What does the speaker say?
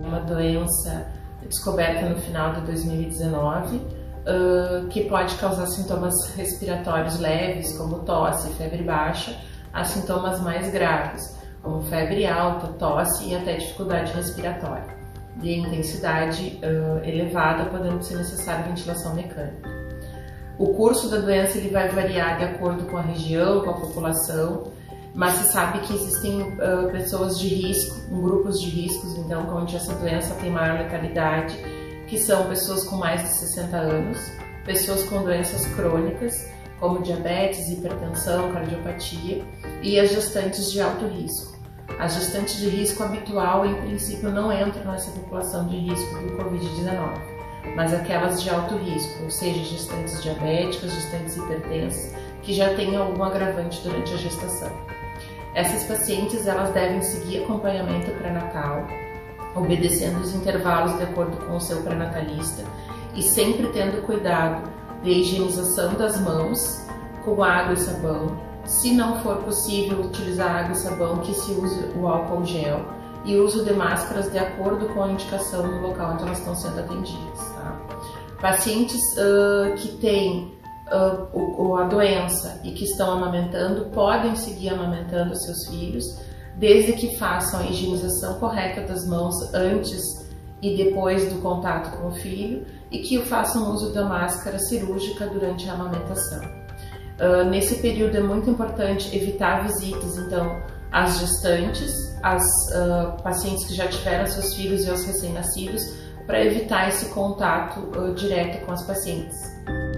uma doença descoberta no final de 2019, que pode causar sintomas respiratórios leves, como tosse e febre baixa, a sintomas mais graves, como febre alta, tosse e até dificuldade respiratória, de intensidade elevada, podendo ser necessária ventilação mecânica. O curso da doença ele vai variar de acordo com a região, com a população, mas se sabe que existem pessoas de risco, grupos de riscos, então, onde essa doença tem maior letalidade, que são pessoas com mais de 60 anos, pessoas com doenças crônicas, como diabetes, hipertensão, cardiopatia, e as gestantes de alto risco. As gestantes de risco habitual, em princípio, não entram nessa população de risco do Covid-19, mas aquelas de alto risco, ou seja, gestantes diabéticas, gestantes hipertensas, que já têm algum agravante durante a gestação. Essas pacientes elas devem seguir acompanhamento pré-natal, obedecendo os intervalos de acordo com o seu pré-natalista e sempre tendo cuidado de higienização das mãos com água e sabão. Se não for possível utilizar água e sabão, que se use o álcool gel e uso de máscaras de acordo com a indicação no local onde elas estão sendo atendidas. Tá? Pacientes que têm a doença e que estão amamentando podem seguir amamentando seus filhos, desde que façam a higienização correta das mãos antes e depois do contato com o filho e que façam uso da máscara cirúrgica durante a amamentação. Nesse período é muito importante evitar visitas, então, às gestantes, às pacientes que já tiveram seus filhos e aos recém-nascidos, para evitar esse contato direto com as pacientes.